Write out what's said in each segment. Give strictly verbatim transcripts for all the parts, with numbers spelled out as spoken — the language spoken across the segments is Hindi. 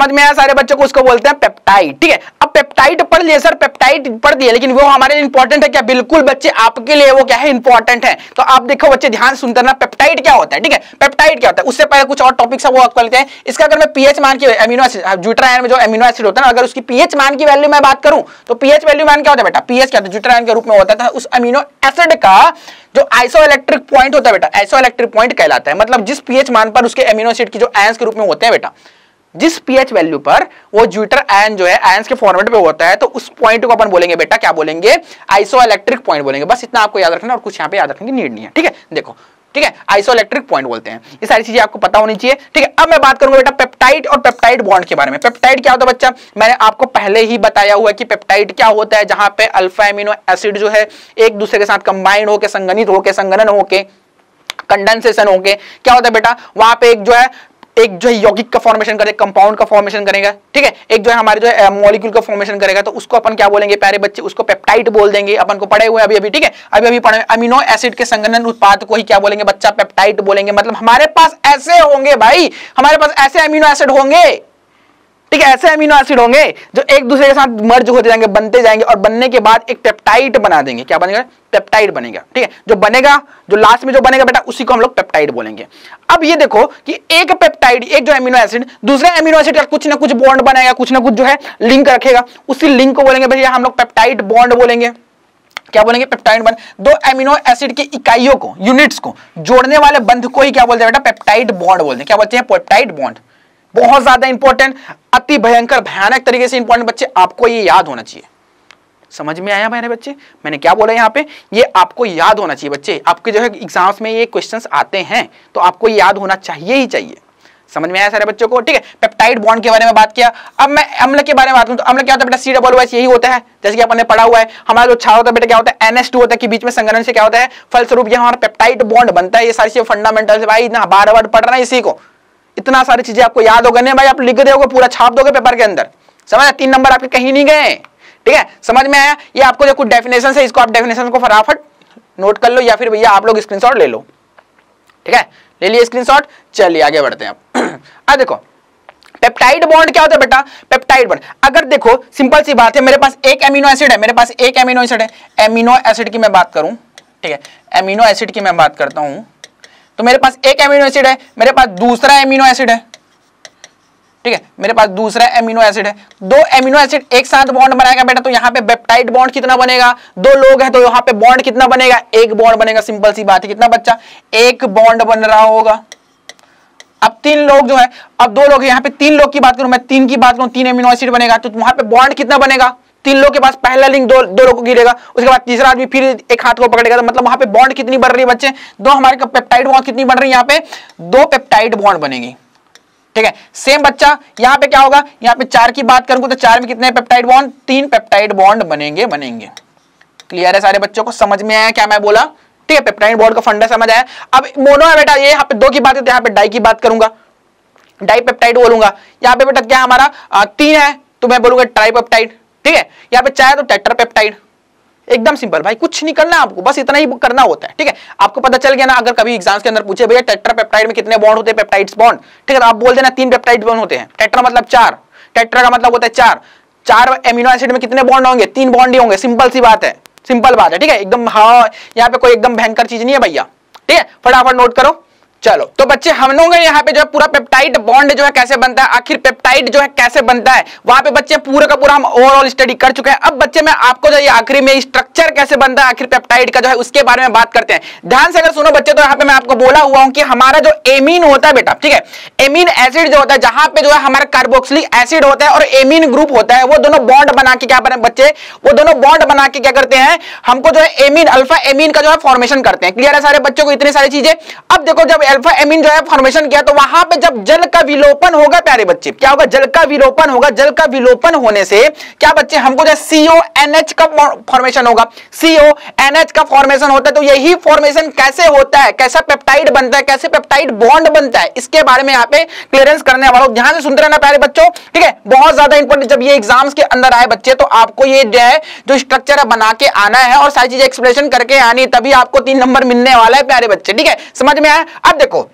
समझ में आया सारे बच्चों को, उसको बोलते हैं पेप्टाइड। ठीक है, अब पेप्टाइड पढ़ लिए सर, पेप्टाइड पढ़ दिए, लेकिन वो हमारे लिए इंपॉर्टेंट है क्या? बिल्कुल बच्चे, आपके लिए वो क्या है? इंपॉर्टेंट है। तो आप देखो बच्चे, ध्यान सुनते रहना, पेप्टाइड क्या होता है। ठीक है, पेप्टाइड क्या होता है, उससे पहले कुछ और टॉपिक्स है वो कर लेते हैं। इसका अगर मैं पीएच मान की एमिनो एसिड, ज्यूट्रायन में जो एमिनो एसिड होता है ना, अगर उसकी पीएच मान की वैल्यू मैं बात करूं तो पीएच वैल्यू मान क्या होता है बेटा? पीएच क्या होता है? ज्यूट्रायन के रूप में होता है। उस एमिनो एसिड का जो आइसोइलेक्ट्रिक पॉइंट होता है बेटा, आइसोइलेक्ट्रिक पॉइंट कहलाता है। मतलब जिस पीएच मान पर उसके एमिनो एसिड की जो आयंस के रूप में होते हैं बेटा, जिस पीएच वैल्यू पर वो ज्यूटर आयन जो है आयंस के फॉर्मेट पे होता है, तो उस पॉइंट को अपन बोलेंगे बेटा, क्या बोलेंगे? आइसोइलेक्ट्रिक पॉइंट बोलेंगे। बस इतना आपको याद रखना और कुछ यहाँ पे याद रखने की नीड नहीं है। ठीक है, देखो, ठीक है, आइसोइलेक्ट्रिक पॉइंट बोलते हैं। ये सारी चीजें आपको पता होनी चाहिए। ठीक है, अब मैं बात करूंगा बेटा पेप्टाइड और पेप्टाइड बॉन्ड के बारे में। पेप्टाइड क्या होता है बच्चा? मैंने आपको पहले ही बताया हुआ है कि पेप्टाइड क्या होता है, जहां पे अल्फा एमिनो एसिड जो है एक दूसरे के साथ कंबाइंड होकर, संगठित होकर, संगठन होकर, कंडेंसेशन होके क्या होता है बेटा, वहां पे एक जो है एक जो है यौगिक का फॉर्मेशन करेगा, कंपाउंड का फॉर्मेशन करेगा। ठीक है, एक जो है हमारे जो है मॉलिक्यूल का फॉर्मेशन करेगा, तो उसको अपन क्या बोलेंगे प्यारे बच्चे? उसको पेप्टाइड बोल देंगे। अपन को पढ़े हुए अभी अभी। ठीक है, अभी अभी पढ़े अमीनो एसिड के संगठन उत्पाद को ही क्या बोलेंगे बच्चा? पेप्टाइड बोलेंगे। मतलब हमारे पास ऐसे होंगे भाई, हमारे पास ऐसे अमीनो एसिड होंगे। ठीक है, ऐसे अमीनो एसिड होंगे जो एक दूसरे के साथ मर्ज होते जाएंगे, बनते जाएंगे, और बनने के बाद एक पेप्टाइड बना देंगे। क्या बनेगा? पेप्टाइड बनेगा। ठीक है, जो बनेगा, जो लास्ट में जो बनेगा बेटा, उसी को हम लोग पेप्टाइड बोलेंगे। अब ये देखो कि एक पेप्टाइड, एक जो अमीनो एसिड दूसरे अमीनो एसिड का कुछ ना कुछ बॉन्ड बनाएगा, कुछ ना कुछ जो है लिंक रखेगा, उसी लिंक को बोलेंगे भैया हम लोग पेप्टाइड बॉन्ड बोलेंगे। क्या बोलेंगे? पेप्टाइड बंध। दो अमीनो एसिड की इकाइयों को, यूनिट्स को जोड़ने वाले बंध को ही क्या बोलते हैं बेटा? पेप्टाइड बॉन्ड बोलते हैं। क्या बोलते हैं? Peptide bond. बहुत ज्यादा इंपॉर्टेंट, अति भयंकर, भयानक तरीके से इंपॉर्टेंट बच्चे, आपको ये याद होना चाहिए। समझ में आया मेरे बच्चे? मैंने क्या बोला यहाँ पे? ये आपको याद होना चाहिए बच्चे। आपके जो है एग्जाम्स में ये क्वेश्चंस आते हैं, तो आपको याद होना चाहिए ही चाहिए। समझ में आया सारे बच्चों को? ठीक है, पेप्टाइड बॉन्ड के बारे में बात किया। अब मैं अम्ल के बारे में बात करूं तो अम्ल क्या होता है बेटा? सी डबल ओ एच, यही होता है, जैसे कि अपन ने पढ़ा हुआ है। हमारा जो क्षार होता है बेटा क्या होता है? एन एच टू होता है, कि बीच में संगठन से क्या होता है? फलस्वरूप ये हमारा पेप्टाइड बॉन्ड बनता है। ये सारी चीजें फंडामेंटल है भाई, इतना बार बार पढ़ रहा है इसी को, इतना सारी चीजें आपको याद होगा नहीं भाई, आप लिख दोगे, पूरा छाप दोगे पेपर के अंदर। समझ? तीन नंबर आपके कहीं नहीं गए। ठीक है, समझ में आया? ये आपको जो कुछ डेफिनेशन है, इसको आप डेफिनेशन को फटाफट नोट कर लो, या फिर भैया आप लोग स्क्रीनशॉट ले लो। ठीक है, ले लिए स्क्रीनशॉट, चलिए आगे बढ़ते हैं आप। अब देखो पेप्टाइड बॉन्ड क्या होता है बेटा? पेप्टाइड बॉन्ड, अगर देखो सिंपल सी बात है, मेरे पास एक एमिनो एसिड है, मेरे पास एक एमिनो एसिड है, एमिनो एसिड की मैं बात करूं, ठीक है, एमिनो एसिड की मैं बात करता हूं, तो मेरे पास एक एमिनो एसिड है, मेरे पास दूसरा एमिनो एसिड है। ठीक है, मेरे पास दूसरा एमिनो एसिड है, दो एमिनो एसिड एक साथ बॉन्ड बनाएगा बेटा, तो यहाँ पे पेप्टाइड बॉन्ड कितना बनेगा? दो लोग हैं तो यहाँ पे बॉन्ड कितना बनेगा? एक बॉन्ड बनेगा। सिंपल सी बात है, कितना बच्चा? एक बॉन्ड बन रहा होगा। अब तीन लोग जो है, अब दो लोग, यहाँ पे तीन लोग की बात करूं मैं, तीन की बात करूं, तीन एमिनो एसिड बनेगा, तो वहां पे बॉन्ड कितना बनेगा? तीन लोग के पास पहला लिंक दो दो लोगों को गिरेगा, उसके बाद तीसरा आदमी फिर एक हाथ को पकड़ेगा, तो मतलब वहां पे बॉन्ड कितनी बढ़ रही है बच्चे? दो हमारे पेप्टाइड बॉन्ड कितनी बढ़ रही है? यहाँ पे दो पेप्टाइड बॉन्ड बनेगी। ठीक है, सेम बच्चा यहाँ पे क्या होगा? यहाँ पे चार की बात करूंगा तो चार में कितने पेप्टाइड बॉन्ड? तीन पेप्टाइड बॉन्ड बनेंगे बनेंगे क्लियर है सारे बच्चों को? समझ में आया क्या मैं बोला? ठीक है, पेप्टाइड बॉन्ड का फंडा समझ आया। अब मोनो है बेटा, ये यहाँ पे दो की बात है, तो यहाँ पे डाई की बात करूंगा, डाई पेप्टाइड बोलूंगा। यहाँ पे बेटा क्या हमारा आ, तीन है, तो मैं बोलूंगा ट्राई पेप्टाइड। ठीक है, यहाँ पे चार है तो टेट्रा पेप्टाइड। एकदम सिंपल भाई, कुछ नहीं करना आपको, बस इतना ही करना होता है। ठीक है, आपको पता चल गया ना? अगर कभी एग्जाम्स के अंदर पूछे भैया टेट्रा पेप्टाइड में कितने बॉन्ड होते हैं? Peptides bond. ठीक है, तो आप बोल देना तीन पेप्टाइड बॉन्ड होते हैं। टेट्रा मतलब चार, टेट्रा का मतलब होता है चार। चार एमिनो एसिड में कितने बॉन्ड होंगे? तीन बॉन्ड ही होंगे। सिंपल सी बात है, सिंपल बात है। ठीक है, एकदम, हाँ, यहाँ पे कोई एकदम भयंकर चीज नहीं है भैया। ठीक है, फटाफट नोट करो। चलो तो बच्चे, हम लोग यहाँ पे जो है पूरा पेप्टाइड बॉन्ड जो है कैसे बनता है, आखिर पेप्टाइड जो है कैसे बनता है, वहां पे बच्चे पूरा का पूरा हम ओवरऑल स्टडी कर चुके हैं। अब बच्चे मैं आपको जो ये आखिरी में स्ट्रक्चर कैसे बनता है आखिर पेप्टाइड का जो है, उसके बारे में बात करते हैं। ध्यान से अगर सुनो बच्चे, तो यहाँ पे मैं आपको बोला हुआ हूं कि हमारा जो एमीन होता है बेटा, ठीक है, एमीन एसिड जो होता है, जहां पे जो है हमारा कार्बोक्सिलिक एसिड होता है और एमीन ग्रुप होता है, वो दोनों बॉन्ड बना के क्या बने बच्चे? वो दोनों बॉन्ड बना के क्या करते हैं? हमको जो है एमीन, अल्फा एमीन का जो है फॉर्मेशन करते हैं। क्लियर है सारे बच्चों को? इतनी सारी चीजें। अब देखो, जब अल्फा एमीन जो है फॉर्मेशन किया, तो वहां पे जब जल का विलोपन होगा प्यारे बच्चे, क्या होगा? जल का विलोपन होगा। जल का विलोपन होने से क्या बच्चे? हमको जो सी ओ एन एच का फॉर्मेशन होगा। सी ओ एन एच का फॉर्मेशन होता है, तो यही फॉर्मेशन कैसे होता है, कैसा पेप्टाइड बनता है, कैसे पेप्टाइड बॉन्ड बनता है, इसके बारे में यहाँ पे क्लियरेंस करने वाला हूं। ध्यान से सुनते रहना प्यारे बच्चों। ठीक है, बहुत ज्यादा इंपॉर्टेंट, जब ये एग्जाम्स के अंदर आए बच्चे, तो आपको ये जो है जो स्ट्रक्चर है बना के आना है और सारी चीजें एक्सप्लेनेशन करके आनी, तभी आपको तीन नंबर मिलने वाला है प्यारे बच्चे। ठीक है, समझ में आया? अब देखो,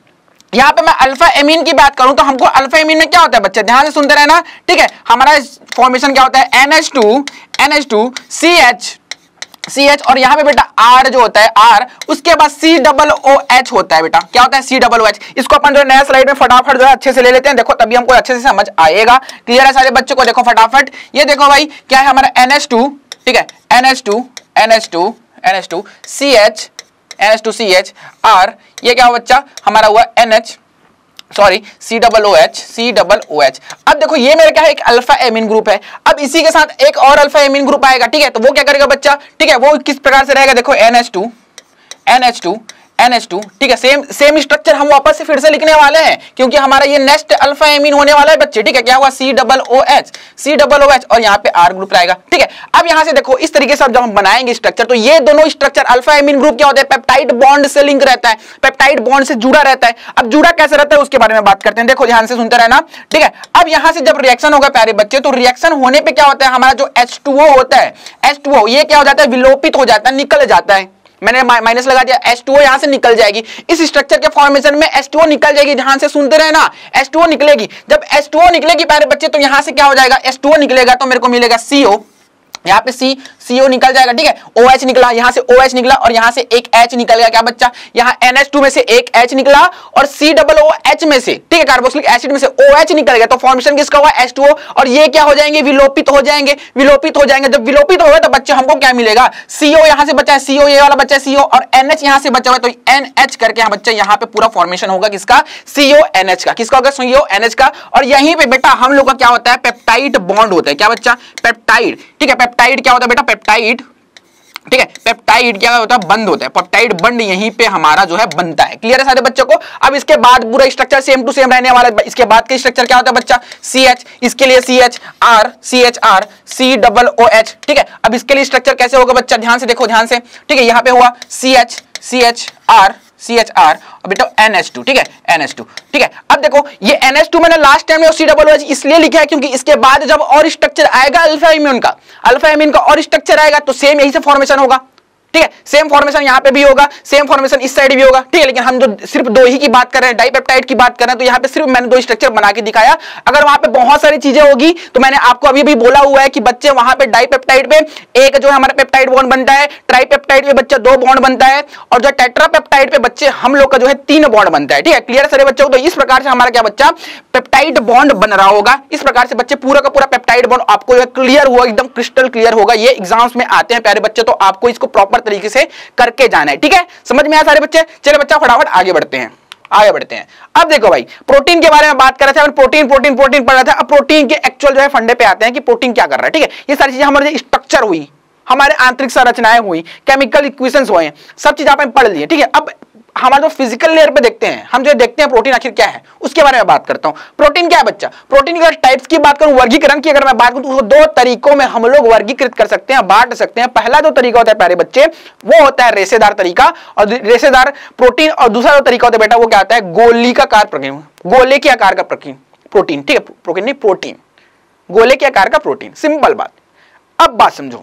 यहाँ पे मैं अल्फा एमीन की बात करूं तो हमको अल्फा एमीन में क्या होता है बच्चे, ध्यान से सुनते रहना, ठीक है। हमारा फॉर्मेशन क्या होता है, N H two N H two C H C H और यहाँ पे बेटा R जो होता है R, उसके बाद C डबल O H होता है बेटा, क्या होता है C डबल O H। इसको अपन जो नया स्लाइड में फटाफट जो है अच्छे से ले लेते हैं, देखो तभी हमको अच्छे से समझ आएगा। क्लियर है सारे बच्चों को, देखो फटाफट ये देखो भाई क्या है हमारा एन एच टू, ठीक है, N H two N H two N H two C H N H two C H R, ये क्या हुआ बच्चा हमारा हुआ N H sorry C double O H C double O H. अब देखो ये मेरा क्या है, एक अल्फा एमीन ग्रुप है। अब इसी के साथ एक और अल्फा एमीन ग्रुप आएगा, ठीक है, तो वो क्या करेगा बच्चा, ठीक है, वो किस प्रकार से रहेगा, देखो N H two N H two N H two, ठीक है, सेम सेम स्ट्रक्चर हम वापस से फिर से लिखने वाले हैं क्योंकि हमारा ये नेक्स्ट अल्फा एमीन होने वाला है बच्चे, ठीक है। क्या हुआ, C double O H C double O H और यहाँ पे आर ग्रुप रहेगा, ठीक है। अब यहाँ से देखो इस तरीके से जब हम बनाएंगे स्ट्रक्चर, तो ये दोनों स्ट्रक्चर अल्फा एमीन ग्रुप क्या होता है, पेप्टाइड बॉन्ड से लिंक रहता है, पेप्टाइड बॉन्ड से जुड़ा रहता है। अब जुड़ा कैसे रहता है उसके बारे में बात करते हैं, देखो ध्यान से सुनते रहना, ठीक है। अब यहाँ से जब रिएक्शन होगा प्यारे बच्चे, तो रिएक्शन होने पे क्या होता है, हमारा जो एच टू ओ होता है, एच टू ओ ये क्या हो जाता है, विलोपित हो जाता है, निकल जाता है। मैंने माइनस लगा दिया, एच टू ओ यहां से निकल जाएगी, इस स्ट्रक्चर के फॉर्मेशन में एच टू ओ निकल जाएगी, ध्यान से सुनते रहना, एच टू ओ निकलेगी। जब एच टू ओ निकलेगी प्यारे बच्चे, तो यहां से क्या हो जाएगा, एच टू ओ निकलेगा तो मेरे को मिलेगा सी ओ, यहाँ पे सी सी ओ निकल जाएगा, ठीक है। ओ एच निकला, यहाँ से ओ एच निकला और यहाँ से एक H निकल गया, क्या बच्चा, यहाँ एन एच टू में से एक H निकला और C डबल ओ एच में से, ठीक है, कार्बोक्सिलिक एसिड में से O H निकल गया, तो फॉर्मेशन किसका हुआ, एच टू ओ, और ये क्या हो जाएंगे, विलोपित हो जाएंगे, विलोपित हो जाएंगे। जब विलोपित हो गए तो बच्चे हमको क्या मिलेगा, C O यहाँ से बचा है, C O ये वाला बचा है C O और N H यहाँ से बचा हुआ, तो N H करके यहाँ बच्चा यहाँ पे पूरा फॉर्मेशन होगा किसका, C O N H का, किसका होगा, C O N H का। और यहीं पे बेटा हम लोग का क्या होता है, पेप्टाइड बॉन्ड होता है, क्या बच्चा, पेप्टाइड, ठीक है। पेप्टाइड क्या होता है बेटा, पेप्टाइड, ठीक है, पेप्टाइड क्या होता है, बंद होता है, पेप्टाइड बंद यहीं पे हमारा जो है बनता है। क्लियर है सारे बच्चों को। अब इसके बाद पूरा स्ट्रक्चर सेम टू सेम रहने वाला है। इसके बाद के स्ट्रक्चर क्या होता है बच्चा, सी एच, इसके लिए C H R C H R C double O H, ठीक है। अब इसके लिए स्ट्रक्चर कैसे होगा बच्चा, ध्यान से देखो, ध्यान से, ठीक है। यहाँ पे हुआ C H C H R C H R और बेटा एन एच टू, ठीक है, एन एच टू, ठीक है। अब देखो ये एन एच टू मैंने लास्ट टाइम में सी डबल ओ एच इसलिए लिखा है क्योंकि इसके बाद जब और स्ट्रक्चर आएगा अल्फा एमीन का, अल्फा एमीन का और स्ट्रक्चर आएगा तो सेम यही से फॉर्मेशन होगा, ठीक है। सेम फॉर्मेशन यहाँ पे भी होगा, सेम फॉर्मेशन इस साइड भी होगा, ठीक है। लेकिन हम जो सिर्फ दो ही की बात कर रहे हैं, डाइपेप्टाइड की बात कर रहे हैं, तो यहाँ पे सिर्फ मैंने दो स्ट्रक्चर बना के दिखाया। अगर वहां पे बहुत सारी चीजें होगी तो मैंने आपको अभी भी बोला हुआ है कि बच्चे वहां पे डाइपेप्टाइड पे एक जो है हमारा पेप्टाइड बॉन्ड बनता है, ट्राइपेप्टाइड पे बच्चा दो बॉन्ड बनता है और जो टेट्रापेप्टाइड पे बच्चे हम लोग का जो है तीन बॉन्ड बनता है, ठीक है। क्लियर सारे बच्चों को। तो इस प्रकार से हमारा क्या बच्चा पेप्टाइड बॉन्ड बन रहा होगा। इस प्रकार से बच्चे पूरा का पूरा पेप्टाइड बॉन्ड आपको क्लियर हुआ, एकदम क्रिस्टल क्लियर होगा। ये एग्जाम्स में आते हैं प्यारे बच्चे, तो आपको इसको प्रॉपर तरीके से करके जाना है, ठीक है। समझ में आया सारे बच्चे। चलो बच्चा फटाफट आगे बढ़ते हैं, आगे बढ़ते हैं। अब देखो भाई प्रोटीन के बारे में बात कर रहे थे, प्रोटीन प्रोटीन प्रोटीन पढ़ रहा था। अब प्रोटीन के एक्चुअल जो है फंडे पे आते हैं कि प्रोटीन क्या कर रहा है, ठीक है। ये सारी चीजें हमारे स्ट्रक्चर हुई, हमारे आंतरिक संरचनाएं हुई, केमिकल इक्वेशंस हुए, सब चीज आपने पढ़ ली है, ठीक है। अब हमारा जो फिजिकल लेयर पे देखते हैं, हम जो देखते हैं प्रोटीन आखिर क्या है, उसके बारे में बात करता हूं। प्रोटीन क्या है बच्चा, प्रोटीन की अगर टाइप्स की बात करूं, वर्गीकरण की अगर मैं बात करूं, तो दो तरीकों में हम लोग वर्गीकृत कर सकते हैं, बांट सकते हैं। पहला जो तरीका होता है प्यारे बच्चे, वो होता है रेशेदार तरीका, और रेशेदार प्रोटीन। और दूसरा जो तरीका होता है बेटा, वो क्या होता है, गोलिकाकार प्रोटीन, गोले के आकार का प्रोटीन, प्रोटीन, ठीक है, प्रोटीन नहीं प्रोटीन, गोले के आकार का प्रोटीन। सिंपल बात। अब बात समझो,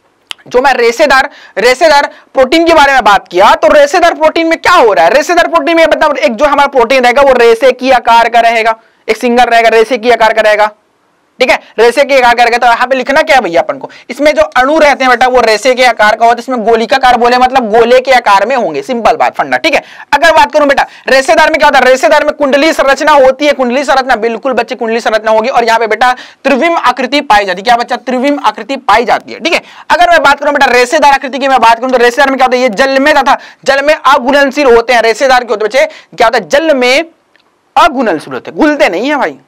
जो मैं रेशेदार रेशेदार प्रोटीन के बारे में बात किया, तो रेशेदार प्रोटीन में क्या हो रहा है, रेशेदार प्रोटीन में मतलब एक जो हमारा प्रोटीन रहेगा वो रेशे की आकार का रहेगा, एक सिंगल रहेगा, रेशे की आकार का रहेगा, ठीक है, रेशे के आकार का रहेगा। तो यहाँ पे लिखना क्या है भैया अपन को, इसमें जो अणु रहते हैं बेटा वो रेशे के आकार का होता है, इसमें गोलिकाकार बोले मतलब गोले के आकार में होंगे। सिंपल बात, फंडा, ठीक है। अगर बात करूं बेटा रेशेदार में क्या होता है, रेशेदार में कुंडली संरचना होती है, कुंडली संरचना, बिल्कुल बच्चे कुंडली संरचना होगी, और यहाँ पे बेटा त्रिविम आकृति पाई जाती है। क्या बच्चा, त्रिविम आकृति पाई जाती है, ठीक है। अगर मैं बात करूं बेटा रेशेदार आकृति की मैं बात करूं, तो रेशेदार में क्या होता है, ये जल में तथा जल में अघुलनशील होते हैं। रेशेदार के होते बच्चे क्या होता है, जल में अघुलनशील होते हैं, घुलते नहीं है भाई,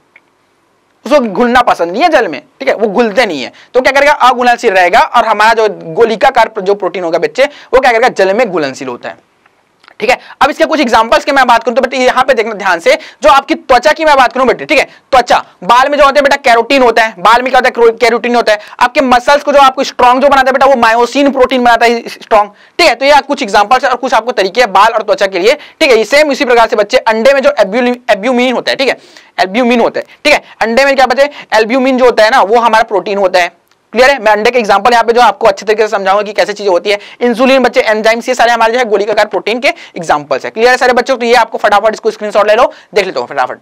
उसको घुलना पसंद नहीं है जल में, ठीक है, वो घुलते नहीं है, तो क्या करेगा, अघुलनशील रहेगा। और हमारा जो गोलिकाकार जो प्रोटीन होगा बच्चे, वो क्या करेगा, जल में घुलनशील होता है, ठीक है। अब इसके कुछ एग्जांपल्स के मैं बात करूं तो बेटे यहां पे देखना ध्यान से, जो आपकी त्वचा की मैं बात करूं बेटे, ठीक है, त्वचा, बाल में जो होता है बेटा कैरोटीन होता है, बाल में क्या होता है, कैरोटीन होता है। आपके मसल्स को जो आपको स्ट्रॉन्ग जो बनाता है बेटा, वो मायोसिन प्रोटीन बनाता है स्ट्रॉन्ग, ठीक है। तो ये कुछ एग्जांपल्स और कुछ आपको तरीके हैं बाल और त्वचा के लिए, ठीक है। सेम इसी प्रकार से बच्चे अंडे में जो एल्ब्यूमिन होता है, ठीक है, एल्ब्यूमिन होता है, ठीक है। अंडे में क्या बच्चे, एल्ब्यूमिन जो होता है ना, वो हमारा प्रोटीन होता है, क्लियर है? मैं अंडे के एग्जांपल यहाँ पे जो आपको अच्छे तरीके से समझाऊंगा कि कैसे चीजें होती है। इंसुलिन बच्चे, एंजाइम्स, ये सारे हमारे जो है गोलिकाकार प्रोटीन के एग्जांपल्स है। क्लियर है सारे बच्चों? तो ये आपको फटाफट इसको स्क्रीनशॉट ले लो, देख लेते हो फटाफट,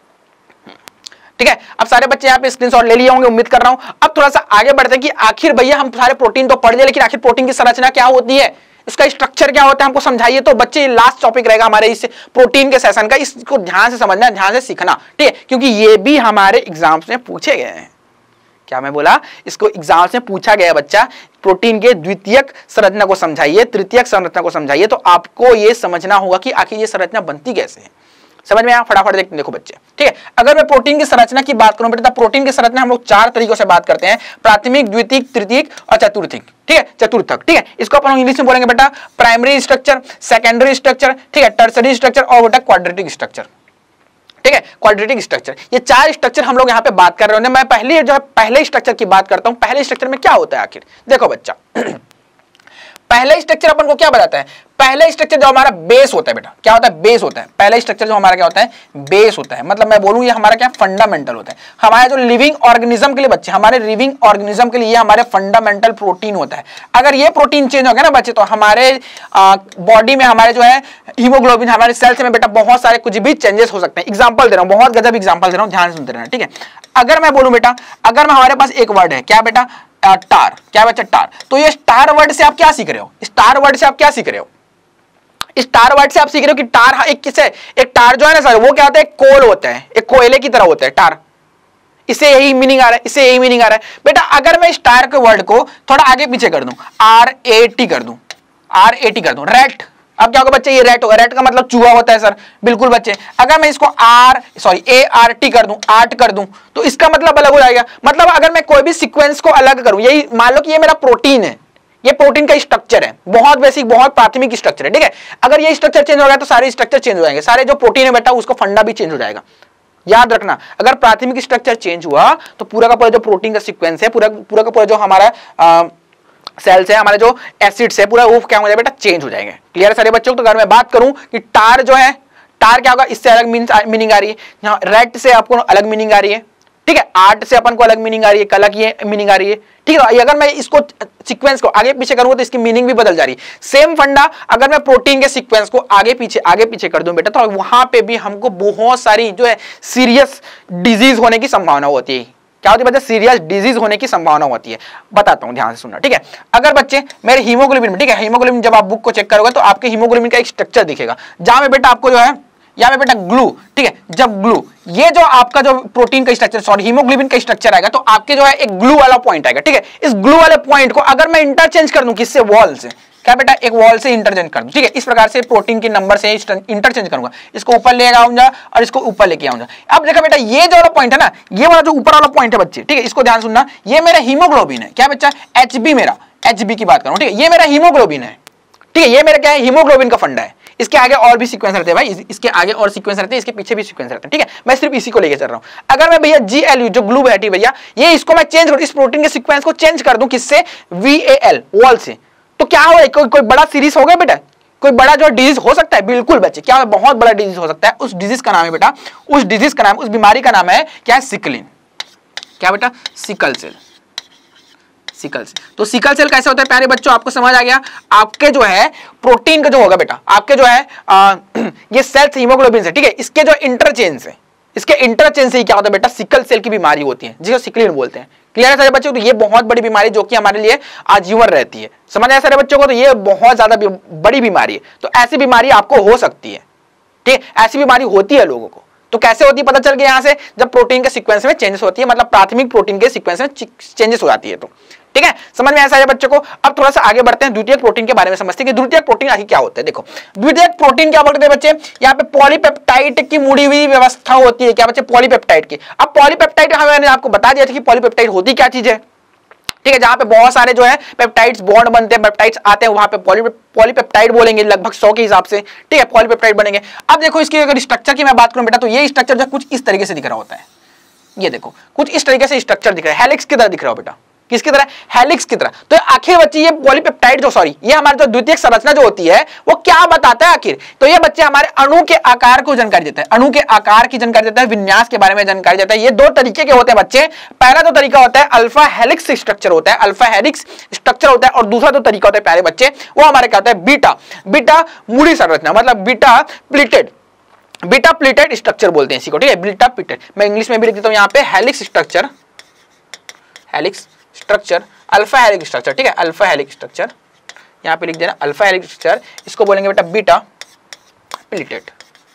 ठीक है। अब सारे बच्चे यहाँ पे स्क्रीनशॉट ले लिए होंगे, उम्मीद कर रहा हूं। अब थोड़ा सा आगे बढ़ते हैं कि आखिर भैया हम सारे प्रोटीन तो पढ़ लिए, लेकिन आखिर प्रोटीन की संरचना क्या होती है, इसका स्ट्रक्चर क्या होता है, हमको समझाइए। तो बच्चे लास्ट टॉपिक रहेगा हमारे इस प्रोटीन के सेशन का, इसको ध्यान से समझना, ध्यान से सीखना, ठीक है, क्योंकि ये भी हमारे एग्जाम्स में पूछे गए हैं। क्या मैं बोला? इसको एग्जाम्स में पूछा गया बच्चा, प्रोटीन के द्वितीयक संरचना को समझाइए, तृतीयक संरचना को समझाइए। तो आपको यह समझना होगा कि आखिर ये संरचना बनती कैसे है। समझ में आया? फटाफट देखते देखो बच्चे, ठीक है। अगर मैं प्रोटीन की संरचना की बात करूं बेटा, तो प्रोटीन की संरचना हम लोग चार तरीकों से बात करते हैं, प्राथमिक, द्वितीयक, तृतीयक और चतुर्थक, ठीक है, चतुर्थक, ठीक है। इसको अपन इंग्लिश में बोलेंगे बेटा प्राइमरी स्ट्रक्चर, सेकेंडरी स्ट्रक्चर, ठीक है, टर्सरी स्ट्रक्चर और बेटा क्वाड्रेटिक स्ट्रक्चर, ठीक है, क्वाड्रेटिक स्ट्रक्चर। ये चार स्ट्रक्चर हम लोग यहाँ पे बात कर रहे हैं। मैं पहले जो है पहले स्ट्रक्चर की बात करता हूं। पहले स्ट्रक्चर में क्या होता है आखिर? देखो बच्चा, पहला स्ट्रक्चर अपन को क्या बताता है? पहला स्ट्रक्चर जो हमारा बेस होता है बेटा, क्या होता है? बेस होता है। पहला स्ट्रक्चर जो हमारा क्या होता है? बेस होता है। मतलब मैं बोलूं ये हमारा क्या फंडामेंटल होता है। हमारे जो लिविंग ऑर्गेनिज्म के लिए बच्चे, हमारे लिविंग ऑर्गेनिज्म के लिए हमारे फंडामेंटल प्रोटीन होता है। अगर ये प्रोटीन चेंज हो गया ना बच्चे, तो हमारे बॉडी में हमारे जो है हीमोग्लोबिन, हमारे सेल्स में बेटा बहुत सारे कुछ भी चेंजेस हो सकते हैं। एग्जाम्पल दे रहा हूँ, बहुत गजब एग्जाम्पल दे रहा हूँ, ध्यान से सुनते रहना, ठीक है। अगर मैं बोलूं बेटा, अगर मैं हमारे पास एक वर्ड है, क्या बेटा? टार, क्या बच्चा? टार। तो ये स्टार वर्ड से आप क्या सीख रहे हो? स्टार वर्ड से आप क्या सीख रहे हो? स्टार वर्ड से आप सीख रहे हो कि टार एक किसे, एक टार जो है ना सर, वो क्या होता है? कोल होता है, एक कोयले की तरह होता है टार। इससे यही मीनिंग आ रहा है, इससे यही मीनिंग आ रहा है बेटा। अगर मैं स्टार के वर्ड को थोड़ा आगे पीछे कर दूं, आर ए टी कर दूं, आर ए टी कर दूं, रेट। अब क्या होगा बच्चे? ये रेट होगा। रेट का मतलब चूहा होता है सर, बिल्कुल बच्चे। अगर मैं इसको R sorry A R T कर दूं, आर्ट कर दूं, तो इसका मतलब अलग हो जाएगा। मतलब अगर मैं कोई भी सीक्वेंस को अलग करूं, यही मान लो कि ये मेरा प्रोटीन है, ये प्रोटीन का स्ट्रक्चर है, बहुत बेसिक, बहुत प्राथमिक स्ट्रक्चर है, ठीक है। अगर ये स्ट्रक्चर चेंज हो गया तो सारे स्ट्रक्चर चेंज हो जाएंगे, सारे जो प्रोटीन है बेटा उसका फंडा भी चेंज हो जाएगा। याद रखना, अगर प्राथमिक स्ट्रक्चर चेंज हुआ तो पूरा का पूरा जो प्रोटीन का सीक्वेंस है, पूरा पूरा का पूरा जो हमारा आ, सेल्स है, हमारे जो एसिड्स है, पूरा वो क्या हो जाएगा बेटा? चेंज हो जाएंगे। क्लियर है सारे बच्चों? तो अगर मैं बात करूं कि टार जो है, टार क्या होगा? इससे अलग मीनिंग आ रही है, रेड से आपको अलग मीनिंग आ रही है, ठीक है, आर्ट से अपन को अलग मीनिंग आ रही है, कलक ये मीनिंग आ रही है, ठीक है। अगर मैं इसको सीक्वेंस को आगे पीछे करूंगा तो इसकी मीनिंग भी बदल जा रही है। सेम फंडा अगर मैं प्रोटीन के सीक्वेंस को आगे पीछे आगे पीछे कर दूं बेटा, तो वहां पे भी हमको बहुत सारी जो है सीरियस डिजीज होने की संभावना होती है। क्या होती है बच्चे? सीरियस डिजीज होने की संभावना होती है। बताता हूं, ध्यान से सुनना, ठीक है। अगर बच्चे मेरे हीमोग्लोबिन में, ठीक है, हीमोग्लोबिन जब आप बुक को चेक करोगे तो आपके हीमोग्लोबिन का एक स्ट्रक्चर दिखेगा, जहां में बेटा आपको जो है यहाँ पे बेटा ग्लू, ठीक है, जब ग्लू, ये जो आपका जो प्रोटीन का स्ट्रक्चर सॉरी हीमोग्लोबिन का स्ट्रक्चर आएगा, तो आपके जो है एक ग्लू वाला पॉइंट आएगा, ठीक है। इस ग्लू वाले पॉइंट को अगर मैं इंटरचेंज कर दूं, किससे? वॉल से, क्या बेटा? एक वॉल से इंटरचेंज कर दूं, ठीक है। इस प्रकार से प्रोटीन के नंबर से इंटरचेंज करूंगा, इसको ऊपर ले आऊंगा और इसको ऊपर लेके आऊंगा। अब देखा बेटा, ये जो वाला पॉइंट है ना, ये वाला जो ऊपर वाला पॉइंट है बच्चे, ठीक है, इसको ध्यान सुनना, ये मेरा हीमोग्लोबिन है, क्या बच्चा? एच बी मेरा, एच बी की बात करूं, ठीक है, ये मेरा हीमोग्लोबिन है, ठीक है, ये मेरा क्या है? हीमोग्लोबिन का फंडा है। इसके आगे और भी सीक्वेंस रहते हैं भाई, इसके आगे और सीक्वेंस रहते हैं, इसके पीछे भी सीक्वेंस रहते हैं, ठीक है। मैं सिर्फ इसी को लेके चल रहा हूं। अगर मैं भैया जी एल यू जो ग्लू बैठी भैया, ये इसको मैं चेंज करूं, इस प्रोटीन के सीक्वेंस को चेंज कर दूं, किससे? वी ए एल, वॉल से, तो क्या हो? कोई कोई बड़ा सीरीज हो गया बेटा? कोई बड़ा जो डिजीज हो सकता है? बिल्कुल बच्चे, क्या बहुत बड़ा डिजीज हो सकता है। उस डिजीज का नाम है बेटा, उस डिजीज का नाम, उस बीमारी का नाम है क्या है? सिकलिन। क्या बेटा? Sickle cell, sickle cell. तो सिकल सेल कैसे होता है प्यारे बच्चों? आपको समझ आ गया? आपके जो है प्रोटीन का जो होगा बेटा, आपके जो है आ, ये सेल्स हीमोग्लोबिन से, ठीक है, इसके जो इंटरचेंज है, इसके इंटरचेंज से क्या होता है बेटा? सिकल सेल की बीमारी होती है, जिसको सिकलिन बोलते हैं। क्लियर है सारे बच्चों? तो ये बहुत बड़ी बीमारी जो कि हमारे लिए आजीवन रहती है। समझ आया सारे बच्चों को? तो ये बहुत ज्यादा बड़ी बीमारी है। तो ऐसी बीमारी आपको हो सकती है, ठीक है, ऐसी बीमारी होती है लोगों को। तो कैसे होती है पता चल गया यहां से, जब प्रोटीन के सीक्वेंस में चेंजेस होती है, मतलब प्राथमिक प्रोटीन के सीक्वेंस में चेंजेस हो जाती है। तो ठीक है, समझ में आया सारे बच्चों को? अब थोड़ा सा आगे बढ़ते हैं, द्वितीयक प्रोटीन के बारे में समझते हैं कि द्वितीयक प्रोटीन आखिर क्या होता है। देखो, द्वितीयक प्रोटीन क्या बोलते हैं बच्चे? यहाँ पे पॉलीपेप्टाइड की मुड़ी हुई व्यवस्था होती है। क्या बच्चे? पॉलीपेप्टाइड की। अब पॉलीपेप्टाइड मैंने आपको बता दिया था कि पॉलीपेप्टाइड होती क्या चीज है, ठीक है, जहां पे बहुत सारे जो है पेप्टाइड्स बॉन्ड बनते हैं, पेप्टाइड्स आते हैं, वहां पे पॉली पॉलीपेप्टाइड बोलेंगे लगभग सौ के हिसाब से, ठीक है, पॉलीपेप्टाइड बनेंगे। अब देखो इसकी अगर स्ट्रक्चर की मैं बात करूं बेटा, तो ये स्ट्रक्चर जो कुछ इस तरीके से दिख रहा होता है। ये देखो कुछ इस तरीके से स्ट्रक्चर दिख रहा है, हेलिक्स की तरह दिख रहा हो बेटा, किसकी तरह? हेलिक्स की तरह। तो आखिर बच्चे ये पॉलीपेप्टाइड जो सॉरी ये हमारी जो द्वितीयक संरचना जो होती है वो क्या बताता है आखिर? तो ये बच्चे हमारे अणु के आकार को जानकारी देता है, अणु के आकार की जानकारी देता है, विन्यास के बारे में जानकारी देता है। ये दो तरीके के होते हैं बच्चे। पहला जो तरीका होता है अल्फा हेलिक्स स्ट्रक्चर होता है, अल्फा हेलिक्स स्ट्रक्चर होता है, और दूसरा जो तरीका होता है प्यारे बच्चे वो हमारे क्या होता है? बीटा बीटा मूडी संरचना, मतलब beta pleated beta pleated structure बोलते हैं इसी को, ठीक है? Beta pleated. मैं इंग्लिश में भी लिख देता हूं यहां पे, helix structure, helix structure, alpha helix structure, ठीक है? अल्फा हेलिक्स स्ट्रक्चर यहां पे लिख देना, अल्फा हेलिक्स स्ट्रक्चर। इसको बोलेंगे बेटा beta pleated,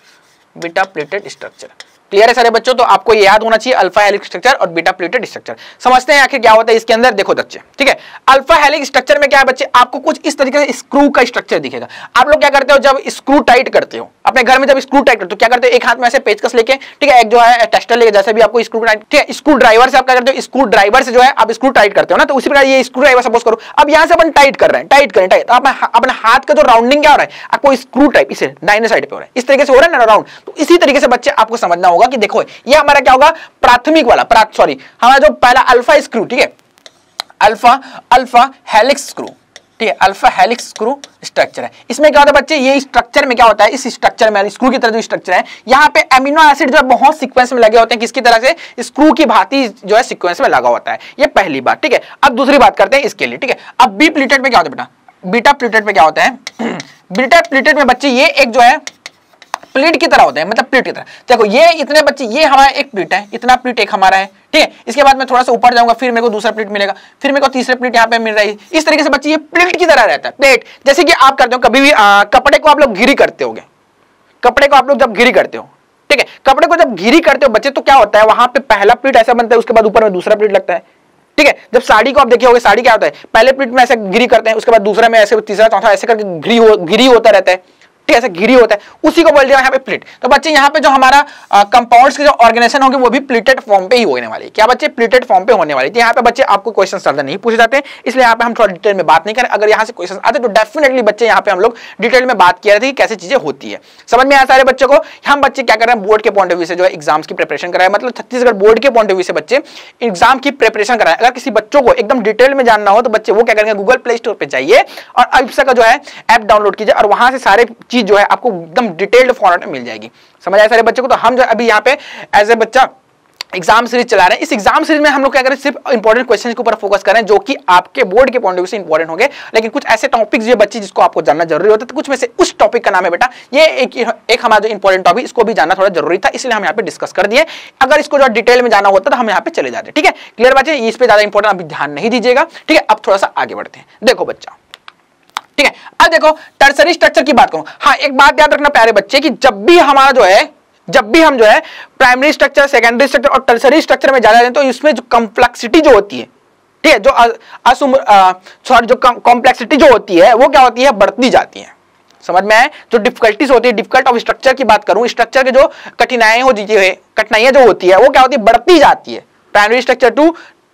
beta pleated structure. Clear है सारे बच्चों? तो आपको ये याद होना चाहिए अल्फा हेलिक्स स्ट्रक्चर और बीटा प्लीटेड स्ट्रक्चर। समझते हैं आखिर क्या होता है इसके अंदर। देखो बच्चे, ठीक है, अल्फा हेलिक्स स्ट्रक्चर में क्या है बच्चे? आपको कुछ इस तरीके से स्क्रू का स्ट्रक्चर दिखेगा। आप लोग क्या करते हो जब स्क्रू टाइट करते हो अपने घर में, जब स्क्रू टाइट करते हो क्या करते हो? एक हाथ में ऐसे पेचकस लेके, ठीक है, एक जो है टेस्टर लेके, जैसे भी आपको स्क्रू टाइट, ठीक है, स्क्रू ड्राइवर से आप क्या करते हो? स्क्रू ड्राइवर से जो है आप स्क्रू टाइट करते हो ना, तो उसी प्रकार ये स्क्रू ड्राइवर सपोज करो अब यहां से अपन टाइट कर रहे हैं, टाइट करें टाइट, तो आप अपने हाथ का जो राउंडिंग क्या हो रहा है? आपको स्क्रू टाइप इसे दाहिने साइड पे हो रहा है, इस तरीके से हो रहा है ना राउंड। तो इसी तरीके से बच्चे आपको समझना होगा कि देखो ये हमारा क्या होगा? प्राथमिक वाला, सॉरी हमारा जो पहला अल्फा स्क्रू, ठीक है, अल्फा अल्फा हेलिक्स स्क्रू, ठीक है, अल्फा हेलिक्स स्क्रू स्ट्रक्चर है। इसमें क्या होता है बच्चे? ये स्ट्रक्चर में क्या होता है? इस स्ट्रक्चर में स्क्रू की तरह जो स्ट्रक्चर है यहाँ पे अमीनो एसिड जो है बहुत सीक्वेंस में लगे होते हैं, किसकी तरह से? स्क्रू की भांति जो है सीक्वेंस में लगा होता है। ये पहली बात, ठीक है। अब दूसरी बात करते हैं इसके लिए, ठीक है। अब बी प्लीटेड में क्या होता है बेटा? बीटा प्लीटेड में क्या होता है? बीटा प्लीटेड में बच्चे ये एक जो है प्लेट की तरह होता है, मतलब प्लेट की तरह। देखो ये इतने बच्चे, ये हमारा एक प्लेट है, इतना प्लेट एक हमारा है, ठीक है। इसके बाद मैं थोड़ा सा ऊपर जाऊंगा, फिर मेरे को दूसरा प्लेट मिलेगा, फिर मेरे को तीसरा प्लेट यहाँ पे मिल रहा है। इस तरीके से बच्चे ये प्लेट की तरह रहता है, प्लेट। जैसे कि आप करते हो कभी भी आ, कपड़े को आप लोग घिरी करते होगे, कपड़े को आप लोग जब घिरी करते हो, ठीक है, कपड़े को जब घिरी करते हो बच्चे, तो क्या होता है वहां पे पहला प्लेट ऐसा बनता है, उसके बाद ऊपर में दूसरा प्लेट लगता है, ठीक है। जब साड़ी को आप देखे होगे, साड़ी क्या होता है? पहले प्लेट में ऐसे घिरी करते हैं, उसके बाद दूसरा में ऐसे, तीसरा चौथा ऐसे करके घिरी हो, घिरी होता रहता है, ठीक है, ऐसे घिरी होता है, उसी को बोल दिया यहाँ पे प्लेट। तो बच्चे यहाँ पे जो हमारा कंपाउंड्स के जो ऑर्गेनाइजेशन होंगे वो भी प्लेटेड फॉर्म पे ही होने वाली है। क्या बच्चे? प्लेटेड फॉर्म पे होने वाली है। यहाँ पे बच्चे आपको क्वेश्चन ज्यादा नहीं पूछे जाते हैं, इसलिए यहाँ पे हम थोड़ा डिटेल में बात नहीं करें। अगर यहाँ से क्वेश्चन आते तो डेफिनेटली बच्चे यहाँ पे हम लोग डिटेल में बात किया थे कि कैसे चीजें होती है। समझ में आया सारे बच्चों को? हम बच्चे क्या कर रहे हैं? बोर्ड के पॉइंट ऑफ व्यू से जो है एग्जाम्स की प्रिपरेशन कर रहे हैं, मतलब छत्तीसगढ़ बोर्ड के पॉइंट ऑफ व्यू से बच्चे एग्जाम की प्रिपरेशन कर रहे हैं। अगर किसी बच्चों को एकदम डिटेल में जानना हो तो बच्चे वो क्या करेंगे? गूगल प्ले स्टोर पे जाइए और अल्फा का जो है ऐप डाउनलोड कीजिए और वहां से सारे चीज जो है आपको एकदम डिटेल्ड फॉर्मेट में मिल जाएगी। समझ आया सारे बच्चों को? तो हम जो अभी यहाँ पे एज ए बच्चा एग्जाम सीरीज चला रहे हैं, इस एग्जाम सीरीज में हम लोग क्या करें? सिर्फ इंपॉर्टेंट क्वेश्चन के ऊपर फोकस करें जो कि आपके बोर्ड के पॉइंट ऑफ व्यू से इंपॉर्टेंट होंगे। लेकिन कुछ ऐसे टॉपिक्स जो बच्चे जिसको आपको जानना जरूरी होता है, तो कुछ में से उस टॉपिक का नाम है बेटा ये एक, एक हमारा जो इंपॉर्टेंट टॉपिक, इसको भी जानना थोड़ा जरूरी था, इसलिए हम यहाँ पे डिस्कस कर दिए। अगर इसको जो डिटेल में जाना होता तो हम यहाँ पे चले जाते। ठीक है, क्लियर बच्चे? इस पे ज्यादा इंपॉर्टेंट अभी ध्यान नहीं दीजिएगा। ठीक है, अब थोड़ा सा आगे बढ़ते हैं। देखो बच्चा, ठीक है, अब देखो टर्सरी स्ट्रक्चर की बात करूं। हाँ, एक बात याद रखना प्यारे बच्चे कि जब भी हमारा जो है जब भी हम जो है प्राइमरी स्ट्रक्चर, सेकेंडरी स्ट्रक्चर और टर्सरी स्ट्रक्चर में जा रहे हैं तो इसमें जो कॉम्प्लेक्सिटी जो होती है, ठीक है, जो असुम सॉरी जो कॉम्प्लेक्सिटी जो होती है वो क्या होती है? बढ़ती जाती है। समझ में आए? जो डिफिकल्टीज होती है, डिफिकल्ट ऑफ स्ट्रक्चर की बात करूं, स्ट्रक्चर के जो कठिनाइयां होती है, कठिनाइयां जो होती है वो क्या होती है? बढ़ती जाती है। Primary structure to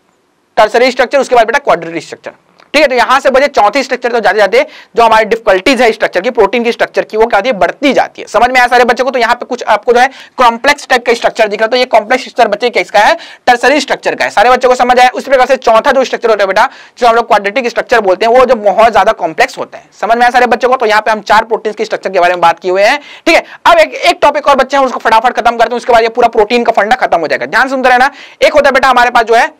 tertiary structure, उसके बाद बेटा क्वाड्रेटरी स्ट्रक्चर। ठीक है, तो यहां से बचे चौथी स्ट्रक्चर तो जाते जाते जो हमारी डिफिकल्टीज है स्ट्रक्चर की, प्रोटीन की स्ट्रक्चर की, वो क्या होती है? बढ़ती जाती है। समझ में आया सारे बच्चों को? तो यहाँ पे कुछ आपको जो है कॉम्प्लेक्स टाइप का स्ट्रक्चर दिख रहा है, तो ये कॉम्प्लेक्स स्ट्रक्चर बच्चे किसका है? टर्सरी स्ट्रक्चर का है। सारे बच्चों को समझ आया? उस प्रकार से चौथा जो स्ट्रक्चर होता है बेटा, जो हम लोग क्वाड्रेटिक स्ट्रक्चर बोलते हैं, वो जो बहुत ज्यादा कॉम्प्लेक्स होता है। समझ में आया सारे बच्चों को? तो यहाँ पे हम चार प्रोटीन के स्ट्रक्चर के बारे में बात किए हुए हैं। ठीक है, अब एक एक टॉपिक और बच्चे हम उसको फटाफट खत्म करते हैं, उसके बाद ये पूरा प्रोटीन का फंडा खत्म हो जाएगा। ध्यान सुनते रहना। एक होता है बेटा हमारे पास जो है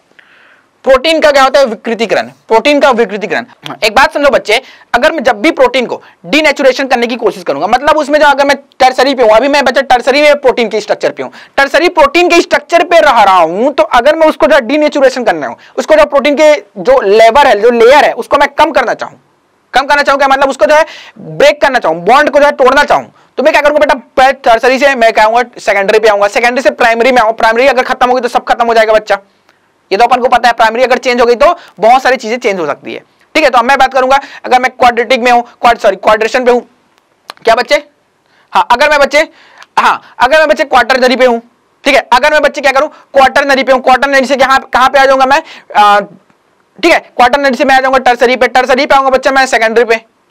प्रोटीन का, क्या होता है? विकृतीकरण। प्रोटीन का विकृतीकरण। एक बात समझो बच्चे, अगर मैं जब भी प्रोटीन को डीनेचुरेशन करने की कोशिश करूंगा, मतलब उसमें जो अगर मैं टर्सरी पे हूं, अभी मैं बच्चा टर्सरी में प्रोटीन के स्ट्रक्चर पे हूं, टर्सरी प्रोटीन के स्ट्रक्चर पे रह रहा हूं, तो अगर मैं उसको जो डीनेचुरेशन करना हूं, उसको जो प्रोटीन के जो लेवर है, जो लेयर है, उसको मैं कम करना चाहूं, कम करना चाहूं क्या मतलब? उसको जो है ब्रेक करना चाहूं, बॉन्ड को जो है तोड़ना चाहूं, तो मैं क्या करूंगा बेटा? टर्सरी से मैं क्या आऊंगा? सेकेंडरी पे आऊंगा, सेकेंडरी से प्राइमरी में आऊं, प्राइमरी अगर खत्म होगी तो सब खत्म हो जाएगा बच्चा। ये तो अपन को पता है, प्राइमरी अगर चेंज हो गई तो बहुत सारी चीजें चेंज हो सकती है। ठीक है, तो अब मैं बात करूंगा अगर मैं क्वाड्रेटिक में हूं, क्वाड सॉरी क्वाड्रेशन पे हूं, क्या बच्चे? हाँ, अगर मैं बच्चे हाँ अगर मैं बच्चे क्वार्टरनरी पे हूं, ठीक है, अगर मैं बच्चे क्या करूं? क्वार्टरनरी पे हूं, क्वार्टरनरी से कहां कहां पे आ जाऊंगा मैं? ठीक है, क्वार्टरनरी से मैं आ जाऊंगा टर्सरी पे, टर्सरी पे आऊंगा बच्चा मैं सेकेंडरी पे।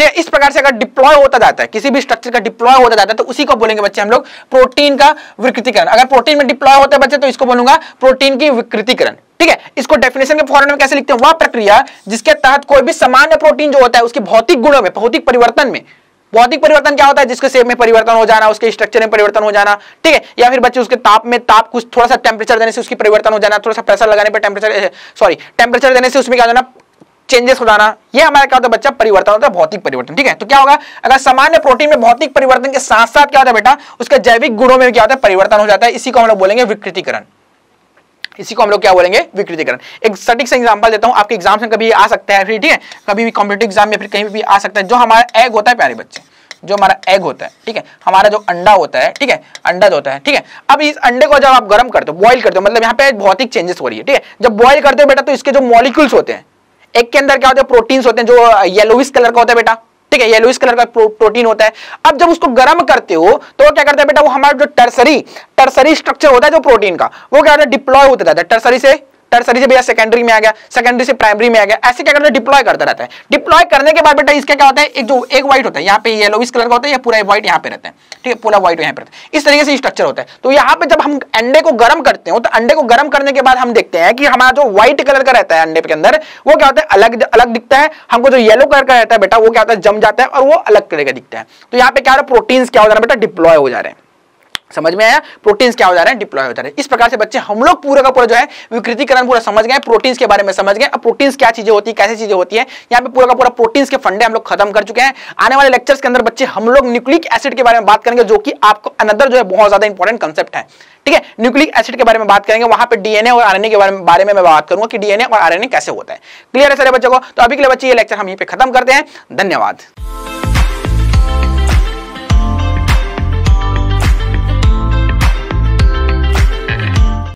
ठीक है। इस प्रकार से अगर डिप्लॉय होता जाता है, किसी भी स्ट्रक्चर का डिप्लॉय होता जाता है, तो उसी को बोलेंगे बच्चे हम लोग प्रोटीन का विकृतीकरण। अगर प्रोटीन में डिप्लॉय होता है बच्चे तो इसको बोलूंगा प्रोटीन की विकृतीकरण। ठीक है, इसको डेफिनेशन के फॉर्मूले में कैसे लिखते हैं, वह प्रक्रिया जिसके तहत कोई भी सामान्य प्रोटीन जो होता है उसके भौतिक गुणों में, भौतिक परिवर्तन में, भौतिक परिवर्तन क्या होता है, जिसके शेप में परिवर्तन हो जाना, उसके स्ट्रक्चर में परिवर्तन हो जाना, ठीक है, या फिर बच्चे उसके ताप में ताप कुछ थोड़ा सा टेम्परेचर देने से उसकी परिवर्तन हो जाना, थोड़ा सा प्रेशर लगाने पर टेम्परेचर सॉरी टेम्परेचर देने से उसमें क्या हो जाना, चेंजेस हो जाना, ये हमारा क्या होता है बच्चा, परिवर्तन होता है, भौतिक परिवर्तन। ठीक है, तो क्या होगा, अगर सामान्य प्रोटीन में भौतिक परिवर्तन के साथ साथ क्या होता है बेटा, उसके जैविक गुणों में क्या होता है, परिवर्तन हो जाता है, इसी को हम लोग बोलेंगे विकृतीकरण। इसी को हम लोग क्या बोलेंगे, विकृतीकरण। एक सटीक से एग्जांपल देता हूं, आपके एग्जाम में कभी आ सकता है, ठीक है, कभी भी कॉम्पिटिटिव एग्जाम में फिर कहीं भी आ सकता है। जो हमारा एग होता है प्यारे बच्चे, जो हमारा एग होता है, ठीक है, हमारा जो अंडा होता है, ठीक है, अंडा जो होता है, ठीक है, अब इस अंडे को जब आप गर्म करते हो, बॉईल करते हो, मतलब यहाँ पे भौतिक चेंजेस हो रही है। ठीक है, जब बॉईल करते हो बेटा तो इसके जो मॉलिक्यूल्स होते हैं, एक के अंदर क्या होते हैं, प्रोटीन्स होते हैं, जो येलोविश कलर का होता है बेटा, ठीक है, येलोइश कलर का प्रो, प्रोटीन होता है। अब जब उसको गर्म करते हो तो क्या करता है बेटा, वो हमारा जो टर्सरी टर्सरी स्ट्रक्चर होता है जो प्रोटीन का, वो क्या होता है, डिप्लॉय होता जाता है, टर्सरी से टर्सरी से भैया सेकेंडरी में आ गया, सेकेंडरी से प्राइमरी में आ गया, ऐसे क्या करता है, डिप्लॉय करता रहता है। डिप्लॉय करने के बाद बेटा इसका क्या होता है, एक जो एक व्हाइट होता है, यहाँ पे येलोविश कलर का होता है, या पूरा व्हाइट यहाँ पे रहता है, ठीक है, पूरा व्हाइट यहाँ पे रहता है, इस तरीके से स्ट्रक्चर होता है। तो यहाँ पे जब हम अंडे को गर्म करते हो तो अंडे को गर्म करने के बाद हम देखते हैं कि हमारा जो व्हाइट कलर का रहता है अंडे के अंदर, वो क्या होता है, अलग अलग दिखता है। हमको जो येलो कलर का रहता है बेटा, वो क्या होता है, जम जाता है और वो अलग कलर का दिखता है। तो यहाँ पे क्या हो रहा है, प्रोटीन्स क्या हो जा रहा है बेटा, डिप्लॉय हो जा रहे हैं। समझ में आया, प्रोटीन्स क्या हो जा रहे हैं, डिप्लॉय हो जा रहे हैं। इस प्रकार से बच्चे हम लोग पूरा का पूरा जो है विकृतीकरण पूरा समझ गए, प्रोटीन्स के बारे में समझ गए। अब प्रोटीन्स क्या चीजें होती है, कैसी चीजें होती है, यहाँ पे पूरा का पूरा प्रोटीन्स के फंडे हम लोग खत्म कर चुके हैं। आने वाले लेक्चर्स के अंदर बच्चे हम लोग न्यूक्लिक एसिड के बारे में बात करेंगे, जो कि आपको अनदर जो है बहुत ज्यादा इंपॉर्टेंट कंसेप्ट है। ठीक है, न्यूक्लिक एसिड के बारे में बात करेंगे, वहां पे डीएनए और आरएनए के बारे में बारे में मैं बात करूंगा कि डीएनए और आरएनए कैसे होता है। क्लियर है सारे बच्चों को? तो अभी के लिए बच्चे ये लेक्चर हम यहीं पे खत्म करते हैं। धन्यवाद।